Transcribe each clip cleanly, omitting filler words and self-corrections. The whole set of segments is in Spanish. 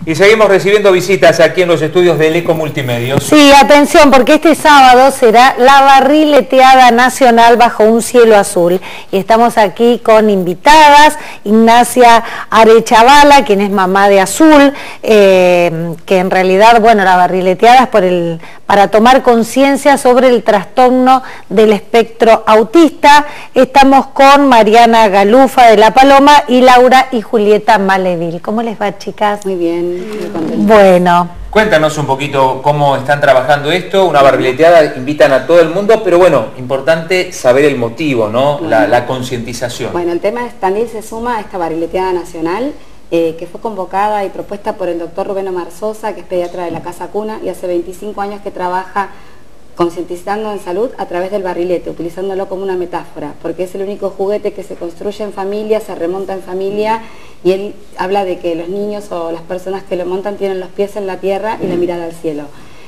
Y seguimos recibiendo visitas aquí en los estudios del Eco Multimedios. Sí, atención, porque este sábado será la barrileteada nacional bajo un cielo azul. Y estamos aquí con invitadas, Ignacia Arechavala, quien es mamá de Azul, que en realidad, bueno, la barrileteada es para tomar conciencia sobre el trastorno del espectro autista. Estamos con Mariana Galufa de La Paloma y Laura y Julieta Maleville. ¿Cómo les va, chicas? Muy bien. Bueno. Cuéntanos un poquito cómo están trabajando esto. Una barrileteada, invitan a todo el mundo, pero bueno, importante saber el motivo, ¿no? Bueno, la concientización. Bueno, el tema es Tandil se suma a esta barrileteada nacional que fue convocada y propuesta por el doctor Rubén Omar Sosa, que es pediatra de la Casa Cuna y hace 25 años que trabaja concientizando en salud a través del barrilete, utilizándolo como una metáfora, porque es el único juguete que se construye en familia, se remonta en familia, y él habla de que los niños o las personas que lo montan tienen los pies en la tierra y la mirada al cielo.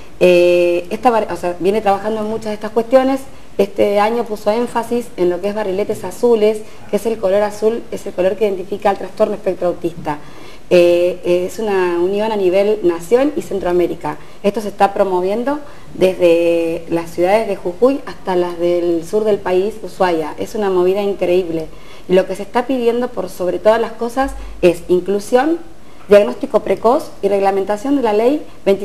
Viene trabajando en muchas de estas cuestiones. Este año puso énfasis en lo que es barriletes azules, que es el color azul, es el color que identifica el trastorno espectro autista. Es una unión a nivel nación y Centroamérica. Esto se está promoviendo desde las ciudades de Jujuy hasta las del sur del país, Ushuaia. Es una movida increíble. Y lo que se está pidiendo por sobre todas las cosas es inclusión, diagnóstico precoz y reglamentación de la ley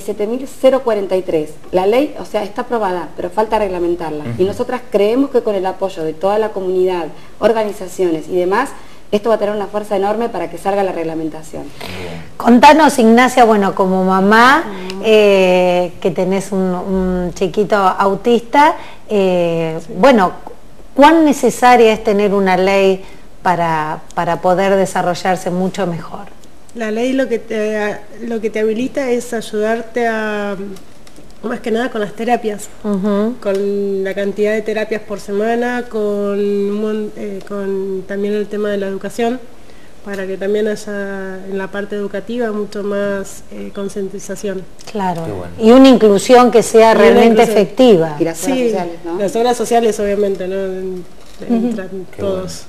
27.043. La ley, o sea, está aprobada, pero falta reglamentarla. Y nosotras creemos que con el apoyo de toda la comunidad, organizaciones y demás, esto va a tener una fuerza enorme para que salga la reglamentación. Contanos, Ignacia, bueno, como mamá, que tenés un chiquito autista, bueno, ¿cuán necesaria es tener una ley para poder desarrollarse mucho mejor? La ley lo que te habilita es ayudarte a, más que nada con las terapias, con la cantidad de terapias por semana, con también el tema de la educación, para que también haya en la parte educativa mucho más concientización. Claro, bueno. Y una inclusión que sea realmente efectiva. Y las obras sociales, ¿no? Las obras sociales obviamente, ¿no? Entran todos.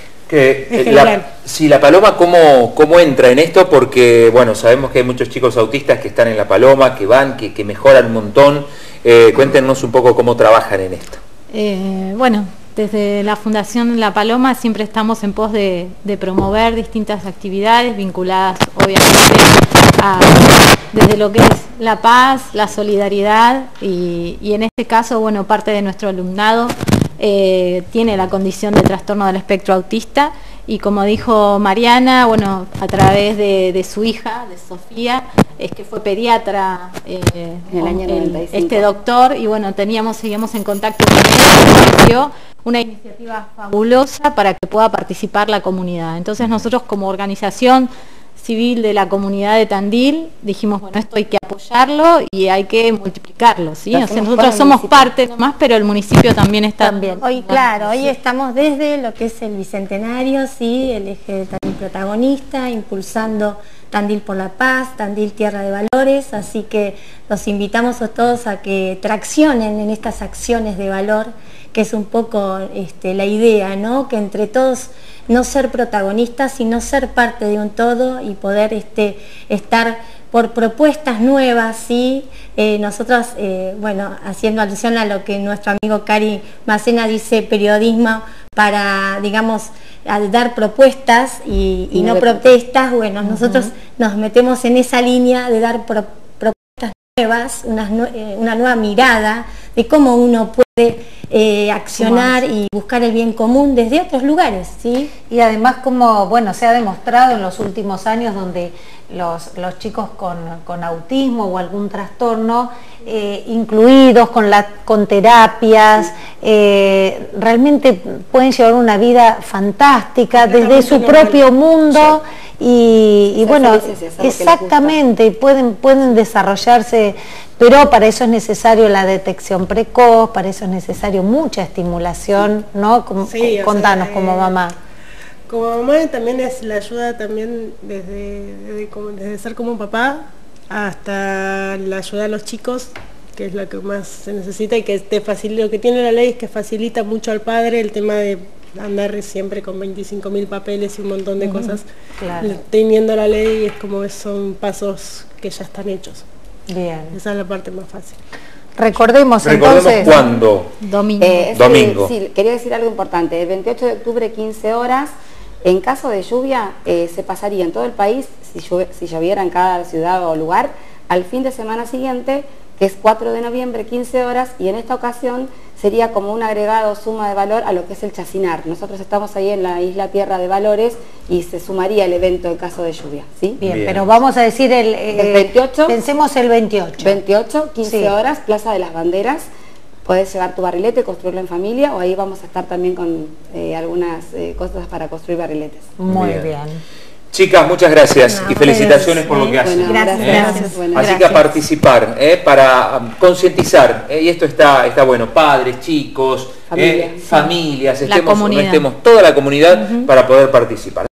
Si La Paloma, ¿cómo entra en esto? Porque, bueno, sabemos que hay muchos chicos autistas que están en La Paloma, que van, que mejoran un montón. Cuéntenos un poco cómo trabajan en esto. Bueno, desde la Fundación La Paloma siempre estamos en pos de promover distintas actividades vinculadas, obviamente, desde lo que es la paz, la solidaridad y en este caso, bueno, parte de nuestro alumnado tiene la condición de trastorno del espectro autista y como dijo Mariana, bueno, a través de su hija, de Sofía, es que fue pediatra en el año 95. Este doctor y bueno, seguimos en contacto con él, y dio una iniciativa fabulosa para que pueda participar la comunidad. Entonces nosotros como organización civil de la comunidad de Tandil dijimos, bueno, esto hay que apoyarlo y hay que multiplicarlo, ¿sí? O sea, nosotros somos parte nomás, pero el municipio también está... Hoy, claro, hoy estamos desde lo que es el Bicentenario, ¿sí? El eje de Tandil protagonista, impulsando Tandil por la Paz, Tandil Tierra de Valores, así que los invitamos a todos a que traccionen en estas acciones de valor, que es un poco la idea, ¿no? Que entre todos no ser protagonistas, sino ser parte de un todo y poder estar por propuestas nuevas, ¿sí? Nosotros, bueno, haciendo alusión a lo que nuestro amigo Cari Macena dice, periodismo para, digamos, dar propuestas y no protestas, bueno, nosotros nos metemos en esa línea de dar propuestas nuevas, una nueva mirada de cómo uno puede accionar y buscar el bien común desde otros lugares, ¿sí? Y además, como bueno, se ha demostrado en los últimos años donde los chicos con autismo o algún trastorno incluidos con terapias, realmente pueden llevar una vida fantástica desde su propio mundo. Y bueno, exactamente, pueden desarrollarse, pero para eso es necesario la detección precoz, para eso es necesario mucha estimulación, ¿no? Contanos como mamá. Como mamá también es la ayuda también desde ser como papá hasta la ayuda a los chicos, que es lo que más se necesita y que te facilita, lo que tiene la ley es que facilita mucho al padre el tema de andar siempre con 25.000 papeles y un montón de cosas. Claro. Teniendo la ley es como son pasos que ya están hechos. Bien. Esa es la parte más fácil. Recordemos entonces. cuándo. Domingo. Domingo. Sí, quería decir algo importante. El 28 de octubre, 15 horas. En caso de lluvia, se pasaría en todo el país, si lloviera en cada ciudad o lugar, al fin de semana siguiente, que es 4 de noviembre, 15 horas, y en esta ocasión sería como un agregado suma de valor a lo que es el chacinar. Nosotros estamos ahí en la isla Tierra de Valores y se sumaría el evento en caso de lluvia, ¿sí? Bien, pero vamos a decir el 28. Pensemos el 28. 28, 15 Sí. horas, Plaza de las Banderas. Puedes llevar tu barrilete, construirlo en familia, o ahí vamos a estar también con algunas cosas para construir barriletes. Muy Bien. bien. Chicas, muchas gracias No, y felicitaciones por lo que hacen. Bueno, Gracias. Bueno, Así que a Gracias. participar, para concientizar, y esto está bueno, padres, chicos, Familias. familias, La comunidad. estemos toda la comunidad para poder participar.